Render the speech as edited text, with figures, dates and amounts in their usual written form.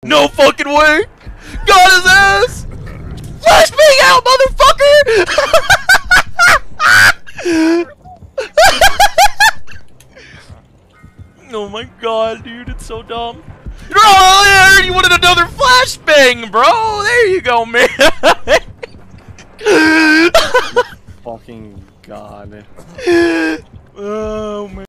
No fucking way! Got his ass! Flashbang out, motherfucker! Oh my god, dude, it's so dumb. Oh, yeah, you wanted another flashbang, bro! There you go, man!